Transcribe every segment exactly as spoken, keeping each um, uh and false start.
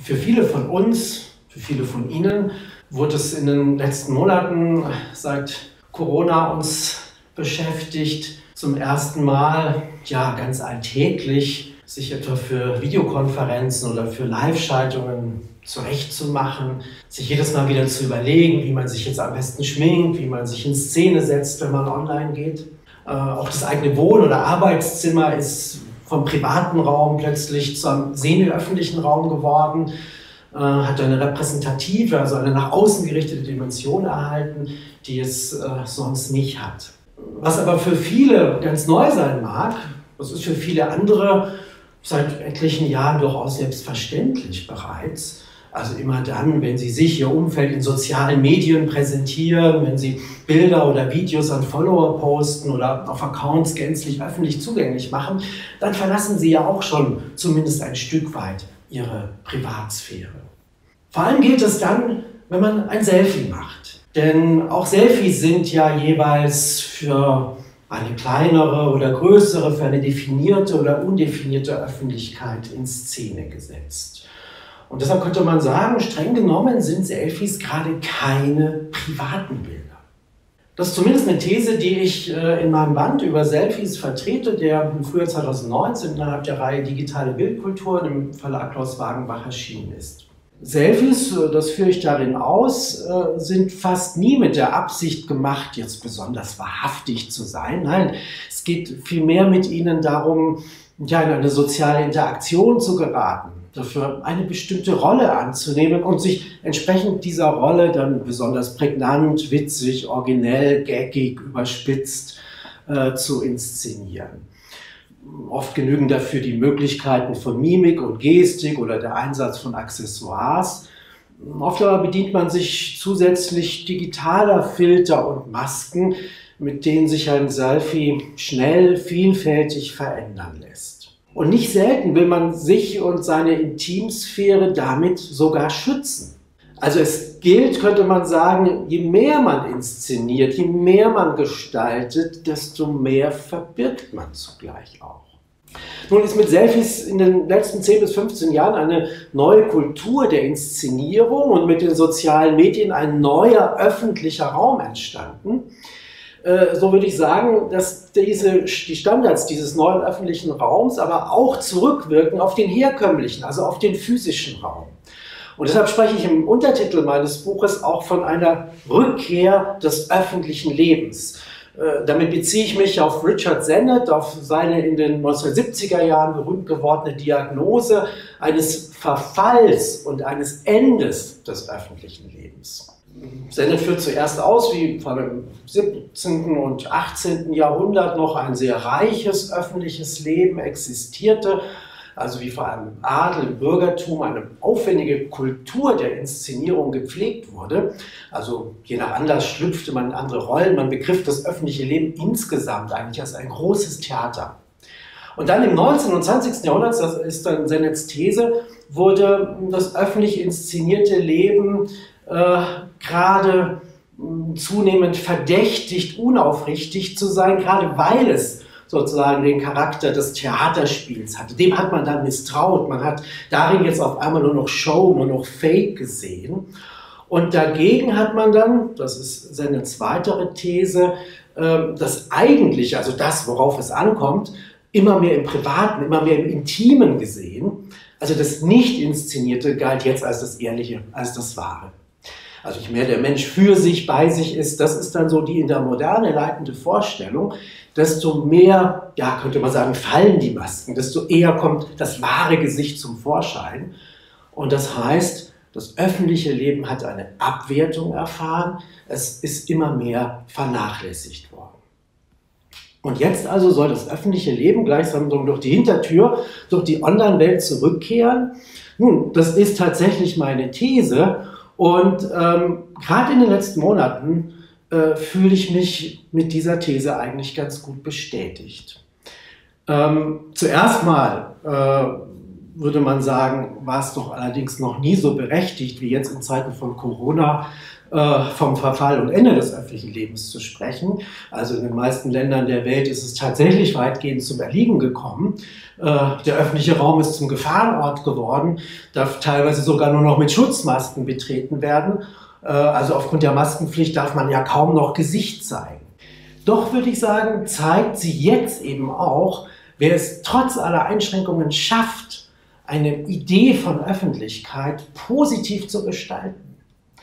Für viele von uns, für viele von Ihnen, wurde es in den letzten Monaten, seit Corona uns beschäftigt, zum ersten Mal, ja, ganz alltäglich, sich etwa für Videokonferenzen oder für Live-Schaltungen zurechtzumachen, sich jedes Mal wieder zu überlegen, wie man sich jetzt am besten schminkt, wie man sich in Szene setzt, wenn man online geht. Äh, auch das eigene Wohn- oder Arbeitszimmer ist vom privaten Raum plötzlich zum semi-öffentlichen Raum geworden, äh, hat eine repräsentative, also eine nach außen gerichtete Dimension erhalten, die es äh, sonst nicht hat. Was aber für viele ganz neu sein mag, das ist für viele andere seit etlichen Jahren durchaus selbstverständlich bereits. Also immer dann, wenn Sie sich, Ihr Umfeld in sozialen Medien präsentieren, wenn Sie Bilder oder Videos an Follower posten oder auf Accounts gänzlich öffentlich zugänglich machen, dann verlassen Sie ja auch schon zumindest ein Stück weit Ihre Privatsphäre. Vor allem gilt es dann, wenn man ein Selfie macht. Denn auch Selfies sind ja jeweils für eine kleinere oder größere, für eine definierte oder undefinierte Öffentlichkeit in Szene gesetzt. Und deshalb könnte man sagen, streng genommen sind Selfies gerade keine privaten Bilder. Das ist zumindest eine These, die ich in meinem Band über Selfies vertrete, der im Frühjahr zweitausendneunzehn innerhalb der Reihe Digitale Bildkultur im Verlag Klaus Wagenbach erschienen ist. Selfies, das führe ich darin aus, sind fast nie mit der Absicht gemacht, jetzt besonders wahrhaftig zu sein. Nein, es geht vielmehr mit ihnen darum, ja, in eine soziale Interaktion zu geraten, dafür eine bestimmte Rolle anzunehmen und sich entsprechend dieser Rolle dann besonders prägnant, witzig, originell, gaggig, überspitzt äh, zu inszenieren. Oft genügen dafür die Möglichkeiten von Mimik und Gestik oder der Einsatz von Accessoires. Oft aber bedient man sich zusätzlich digitaler Filter und Masken, mit denen sich ein Selfie schnell, vielfältig verändern lässt. Und nicht selten will man sich und seine Intimsphäre damit sogar schützen. Also es gilt, könnte man sagen, je mehr man inszeniert, je mehr man gestaltet, desto mehr verbirgt man zugleich auch. Nun ist mit Selfies in den letzten zehn bis fünfzehn Jahren eine neue Kultur der Inszenierung und mit den sozialen Medien ein neuer öffentlicher Raum entstanden. So würde ich sagen, dass diese, die Standards dieses neuen öffentlichen Raums aber auch zurückwirken auf den herkömmlichen, also auf den physischen Raum. Und deshalb spreche ich im Untertitel meines Buches auch von einer Rückkehr des öffentlichen Lebens. Damit beziehe ich mich auf Richard Sennett, auf seine in den neunzehnhundertsiebziger Jahren berühmt gewordene Diagnose eines Verfalls und eines Endes des öffentlichen Lebens. Sennett führt zuerst aus, wie vor dem siebzehnten und achtzehnten Jahrhundert noch ein sehr reiches öffentliches Leben existierte, also wie vor allem im Adel, im Bürgertum eine aufwendige Kultur der Inszenierung gepflegt wurde. Also je nach Anlass schlüpfte man in andere Rollen, man begriff das öffentliche Leben insgesamt eigentlich als ein großes Theater. Und dann im neunzehnten und zwanzigsten Jahrhundert, das ist dann Sennets These, wurde das öffentlich inszenierte Leben äh, gerade mh, zunehmend verdächtigt, unaufrichtig zu sein, gerade weil es sozusagen den Charakter des Theaterspiels hatte. Dem hat man dann misstraut. Man hat darin jetzt auf einmal nur noch Show, nur noch Fake gesehen. Und dagegen hat man dann, das ist seine weitere These, äh, das Eigentliche, also das, worauf es ankommt, immer mehr im Privaten, immer mehr im Intimen gesehen. Also das Nicht-Inszenierte galt jetzt als das Ehrliche, als das Wahre. Also je mehr der Mensch für sich, bei sich ist, das ist dann so die in der Moderne leitende Vorstellung, desto mehr, ja, könnte man sagen, fallen die Masken, desto eher kommt das wahre Gesicht zum Vorschein. Und das heißt, das öffentliche Leben hat eine Abwertung erfahren, es ist immer mehr vernachlässigt worden. Und jetzt also soll das öffentliche Leben gleichsam durch die Hintertür, durch die Online-Welt zurückkehren. Nun, das ist tatsächlich meine These. Und ähm, gerade in den letzten Monaten äh, fühle ich mich mit dieser These eigentlich ganz gut bestätigt. Ähm, zuerst mal äh, würde man sagen, war es doch allerdings noch nie so berechtigt, wie jetzt in Zeiten von Corona, äh, vom Verfall und Ende des öffentlichen Lebens zu sprechen. Also in den meisten Ländern der Welt ist es tatsächlich weitgehend zum Erliegen gekommen. Äh, der öffentliche Raum ist zum Gefahrenort geworden, darf teilweise sogar nur noch mit Schutzmasken betreten werden. Äh, also aufgrund der Maskenpflicht darf man ja kaum noch Gesicht zeigen. Doch würde ich sagen, zeigt sie jetzt eben auch, wer es trotz aller Einschränkungen schafft, eine Idee von Öffentlichkeit positiv zu gestalten.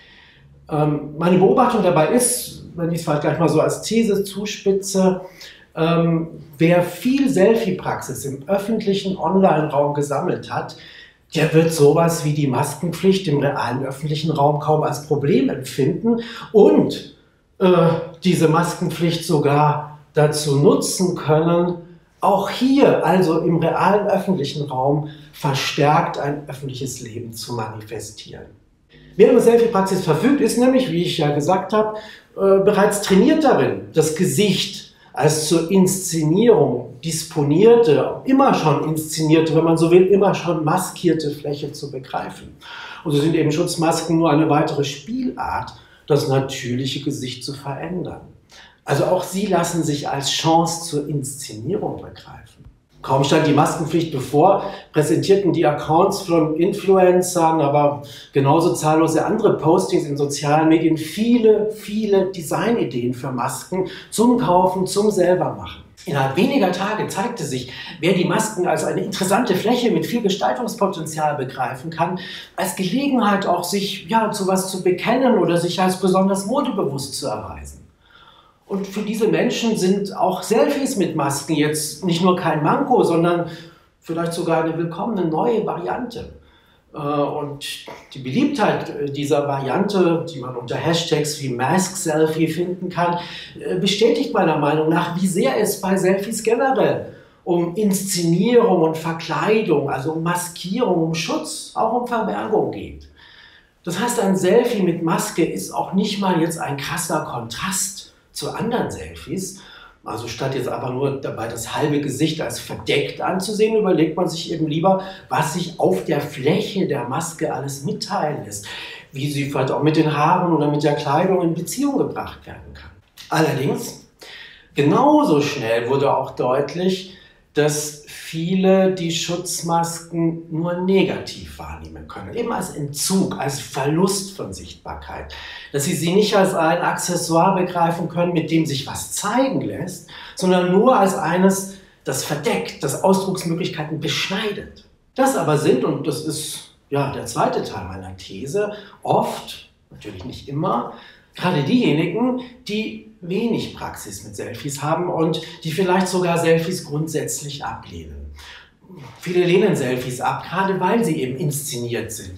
Ähm, meine Beobachtung dabei ist, wenn ich es vielleicht gleich mal so als These zuspitze, ähm, wer viel Selfie-Praxis im öffentlichen Online-Raum gesammelt hat, der wird sowas wie die Maskenpflicht im realen öffentlichen Raum kaum als Problem empfinden und äh, diese Maskenpflicht sogar dazu nutzen können, auch hier, also im realen öffentlichen Raum, verstärkt ein öffentliches Leben zu manifestieren. Wer über Selfie-Praxis verfügt, ist nämlich, wie ich ja gesagt habe, äh, bereits trainiert darin, das Gesicht als zur Inszenierung disponierte, immer schon inszenierte, wenn man so will, immer schon maskierte Fläche zu begreifen. Und so sind eben Schutzmasken nur eine weitere Spielart, das natürliche Gesicht zu verändern. Also auch sie lassen sich als Chance zur Inszenierung begreifen. Kaum stand die Maskenpflicht bevor, präsentierten die Accounts von Influencern, aber genauso zahllose andere Postings in sozialen Medien viele, viele Designideen für Masken zum Kaufen, zum Selbermachen. Innerhalb weniger Tage zeigte sich, wer die Masken als eine interessante Fläche mit viel Gestaltungspotenzial begreifen kann, als Gelegenheit auch sich ja, zu was zu bekennen oder sich als besonders modebewusst zu erweisen. Und für diese Menschen sind auch Selfies mit Masken jetzt nicht nur kein Manko, sondern vielleicht sogar eine willkommene neue Variante. Und die Beliebtheit dieser Variante, die man unter Hashtags wie Mask-Selfie finden kann, bestätigt meiner Meinung nach, wie sehr es bei Selfies generell um Inszenierung und Verkleidung, also um Maskierung, um Schutz, auch um Verbergung geht. Das heißt, ein Selfie mit Maske ist auch nicht mal jetzt ein krasser Kontrast zu anderen Selfies. Also statt jetzt aber nur dabei das halbe Gesicht als verdeckt anzusehen, überlegt man sich eben lieber, was sich auf der Fläche der Maske alles mitteilen lässt, wie sie vielleicht auch mit den Haaren oder mit der Kleidung in Beziehung gebracht werden kann. Allerdings, genauso schnell wurde auch deutlich, dass viele die Schutzmasken nur negativ wahrnehmen können, eben als Entzug, als Verlust von Sichtbarkeit. Dass sie sie nicht als ein Accessoire begreifen können, mit dem sich was zeigen lässt, sondern nur als eines, das verdeckt, das Ausdrucksmöglichkeiten beschneidet. Das aber sind, und das ist ja der zweite Teil meiner These, oft, natürlich nicht immer, gerade diejenigen, die wenig Praxis mit Selfies haben und die vielleicht sogar Selfies grundsätzlich ablehnen. Viele lehnen Selfies ab, gerade weil sie eben inszeniert sind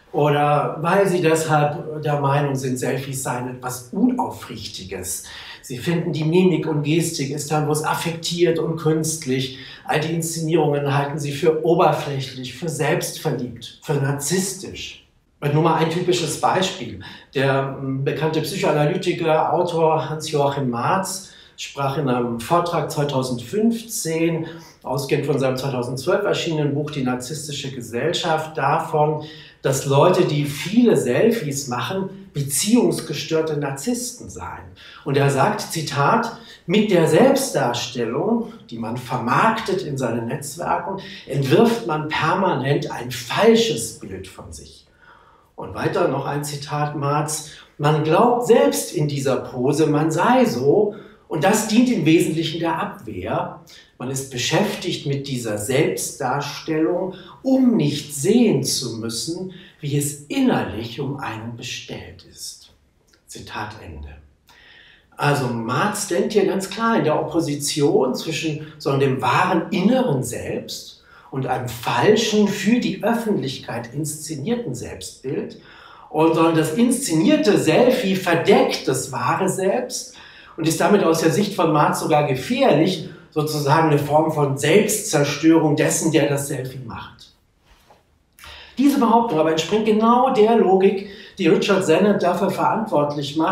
oder weil sie deshalb der Meinung sind, Selfies seien etwas Unaufrichtiges. Sie finden, die Mimik und Gestik ist dann bloß affektiert und künstlich. All die Inszenierungen halten sie für oberflächlich, für selbstverliebt, für narzisstisch. Nur mal ein typisches Beispiel. Der bekannte Psychoanalytiker, Autor Hans-Joachim Marz sprach in einem Vortrag zweitausendfünfzehn, ausgehend von seinem zweitausendzwölf erschienenen Buch Die narzisstische Gesellschaft, davon, dass Leute, die viele Selfies machen, beziehungsgestörte Narzissten seien. Und er sagt, Zitat, mit der Selbstdarstellung, die man vermarktet in seinen Netzwerken, entwirft man permanent ein falsches Bild von sich. Und weiter noch ein Zitat Marz, man glaubt selbst in dieser Pose, man sei so, und das dient im Wesentlichen der Abwehr. Man ist beschäftigt mit dieser Selbstdarstellung, um nicht sehen zu müssen, wie es innerlich um einen bestellt ist. Zitat Ende. Also Marx denkt hier ganz klar in der Opposition zwischen so dem wahren inneren Selbst und einem falschen, für die Öffentlichkeit inszenierten Selbstbild. Und sondern das inszenierte Selfie verdeckt das wahre Selbst und ist damit aus der Sicht von Marx sogar gefährlich, sozusagen eine Form von Selbstzerstörung dessen, der das Selfie macht. Diese Behauptung aber entspringt genau der Logik, die Richard Sennett dafür verantwortlich macht,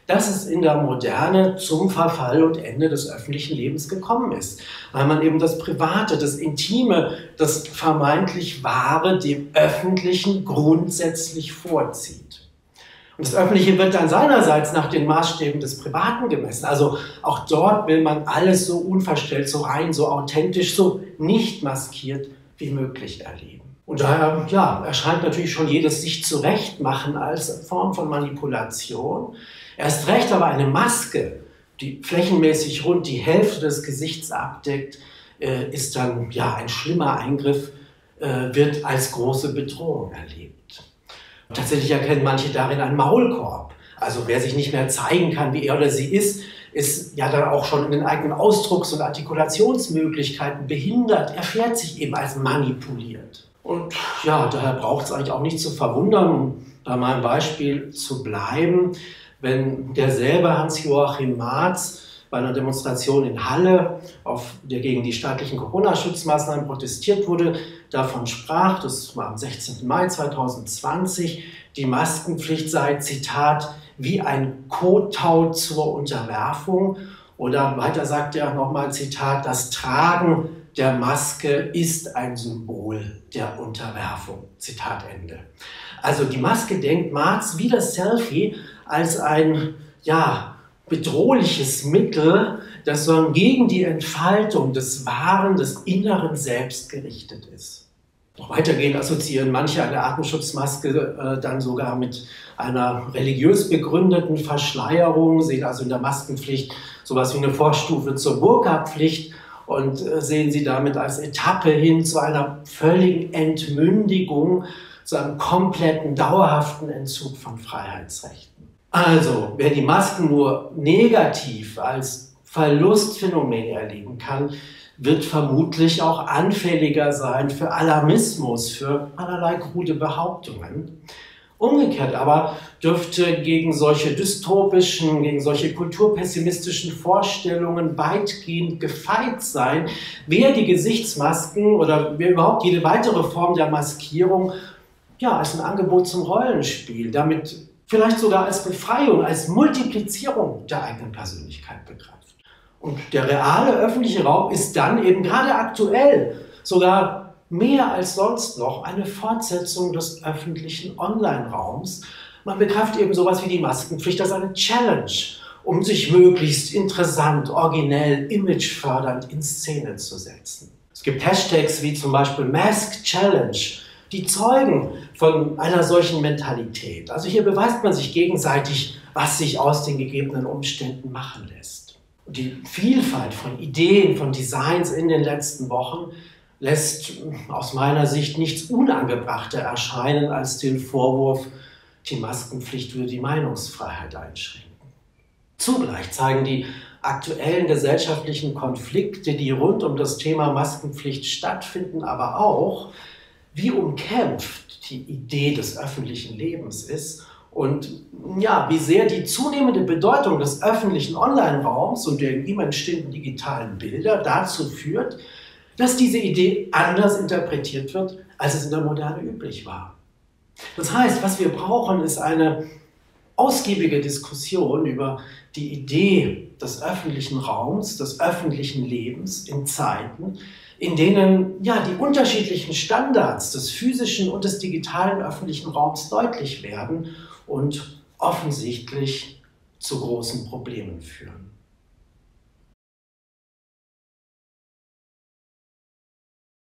dass es in der Moderne zum Verfall und Ende des öffentlichen Lebens gekommen ist, weil man eben das Private, das Intime, das vermeintlich Wahre dem Öffentlichen grundsätzlich vorzieht. Und das Öffentliche wird dann seinerseits nach den Maßstäben des Privaten gemessen. Also auch dort will man alles so unverstellt, so rein, so authentisch, so nicht maskiert wie möglich erleben. Und daher ja, erscheint natürlich schon jedes sich zurechtmachen als Form von Manipulation. Erst recht aber eine Maske, die flächenmäßig rund die Hälfte des Gesichts abdeckt, äh, ist dann ja ein schlimmer Eingriff, äh, wird als große Bedrohung erlebt. Und tatsächlich erkennen manche darin einen Maulkorb. Also wer sich nicht mehr zeigen kann, wie er oder sie ist, ist ja dann auch schon in den eigenen Ausdrucks- und Artikulationsmöglichkeiten behindert, erfährt sich eben als manipuliert. Und ja, daher braucht es eigentlich auch nicht zu verwundern, um bei meinem Beispiel zu bleiben, wenn derselbe Hans-Joachim Marz bei einer Demonstration in Halle, auf der gegen die staatlichen Corona-Schutzmaßnahmen protestiert wurde, davon sprach, das war am sechzehnten Mai zweitausendzwanzig, die Maskenpflicht sei, Zitat, wie ein Kotau zur Unterwerfung. Oder weiter sagt er nochmal, Zitat, das Tragen der Maske ist ein Symbol der Unterwerfung. Zitat Ende. Also die Maske denkt Marz wie das Selfie als ein ja, bedrohliches Mittel, das so gegen die Entfaltung des wahren, des inneren Selbst gerichtet ist. Noch weitergehend assoziieren manche eine Atemschutzmaske äh, dann sogar mit einer religiös begründeten Verschleierung, sehen also in der Maskenpflicht sowas wie eine Vorstufe zur Burka-Pflicht und äh, sehen sie damit als Etappe hin zu einer völligen Entmündigung, zu einem kompletten, dauerhaften Entzug von Freiheitsrechten. Also, wer die Masken nur negativ als Verlustphänomen erleben kann, wird vermutlich auch anfälliger sein für Alarmismus, für allerlei krude Behauptungen. Umgekehrt aber dürfte gegen solche dystopischen, gegen solche kulturpessimistischen Vorstellungen weitgehend gefeit sein, wer die Gesichtsmasken oder wer überhaupt jede weitere Form der Maskierung ja, als ein Angebot zum Rollenspiel, damit vielleicht sogar als Befreiung, als Multiplizierung der eigenen Persönlichkeit begreift. Und der reale öffentliche Raum ist dann eben gerade aktuell sogar mehr als sonst noch eine Fortsetzung des öffentlichen Online-Raums. Man begreift eben sowas wie die Maskenpflicht als eine Challenge, um sich möglichst interessant, originell, imagefördernd in Szene zu setzen. Es gibt Hashtags wie zum Beispiel Mask Challenge, die zeugen von einer solchen Mentalität. Also hier beweist man sich gegenseitig, was sich aus den gegebenen Umständen machen lässt. Und die Vielfalt von Ideen, von Designs in den letzten Wochen lässt aus meiner Sicht nichts Unangebrachter erscheinen als den Vorwurf, die Maskenpflicht würde die Meinungsfreiheit einschränken. Zugleich zeigen die aktuellen gesellschaftlichen Konflikte, die rund um das Thema Maskenpflicht stattfinden, aber auch, wie umkämpft die Idee des öffentlichen Lebens ist und ja, wie sehr die zunehmende Bedeutung des öffentlichen Online-Raums und der in ihm entstehenden digitalen Bilder dazu führt, dass diese Idee anders interpretiert wird, als es in der Moderne üblich war. Das heißt, was wir brauchen, ist eine ausgiebige Diskussion über die Idee des öffentlichen Raums, des öffentlichen Lebens in Zeiten, in denen ja, die unterschiedlichen Standards des physischen und des digitalen öffentlichen Raums deutlich werden und offensichtlich zu großen Problemen führen.